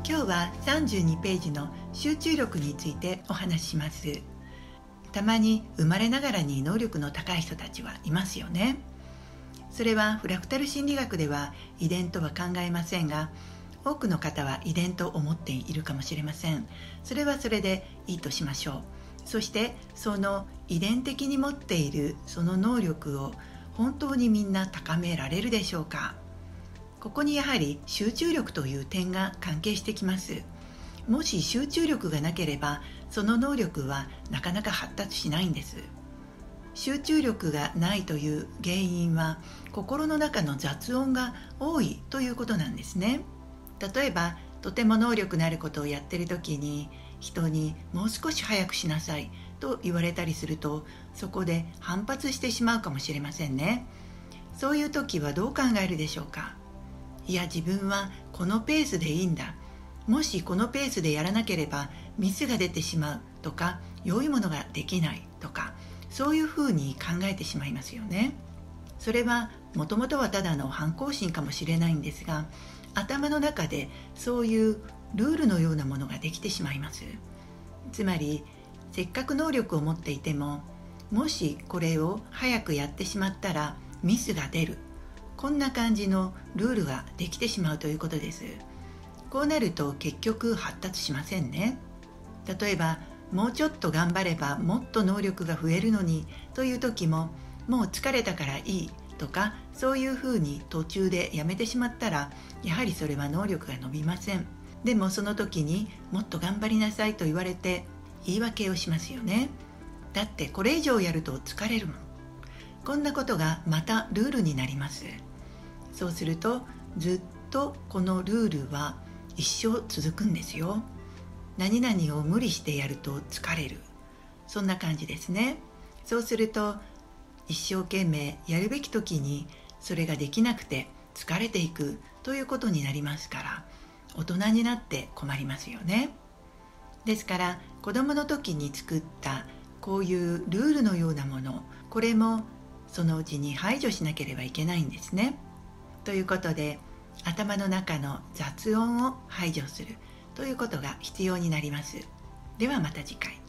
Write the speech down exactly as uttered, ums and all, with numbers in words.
今日はさんじゅうにページの集中力についてお話しします。たまに生まれながらに能力の高い人たちはいますよね。それはフラクタル心理学では遺伝とは考えませんが、多くの方は遺伝と思っているかもしれません。それはそれでいいとしましょう。そしてその遺伝的に持っているその能力を本当にみんな高められるでしょうか。ここにやはり集中力という点が関係してきます。もし集中力がなければその能力はなかなか発達しないんです。集中力がないという原因は心の中の雑音が多いということなんですね。例えばとても能力のあることをやっている時に人にもう少し早くしなさいと言われたりすると、そこで反発してしまうかもしれませんね。そういう時はどう考えるでしょうか。いや、自分はこのペースでいいんだ、もしこのペースでやらなければミスが出てしまうとか、良いものができないとか、そういうふうに考えてしまいますよね。それはもともとはただの反抗心かもしれないんですが、頭の中でそういうルールのようなものができてしまいます。つまりせっかく能力を持っていても、もしこれを早くやってしまったらミスが出る、こんな感じのルールができてしまうということです。こうなると結局発達しませんね。例えばもうちょっと頑張ればもっと能力が増えるのにという時も、もう疲れたからいいとか、そういうふうに途中でやめてしまったら、やはりそれは能力が伸びません。でもその時にもっと頑張りなさいと言われて言い訳をしますよね。だってこれ以上やると疲れるもん。こんなことがまたルールになります。そうするとずっとこのルールは一生続くんですよ。何々を無理してやると疲れる、そんな感じですね。そうすると一生懸命やるべき時にそれができなくて疲れていくということになりますから、大人になって困りますよね。ですから子供の時に作ったこういうルールのようなもの、これもそのうちに排除しなければいけないんですね。ということで頭の中の雑音を排除するということが必要になります。ではまた次回。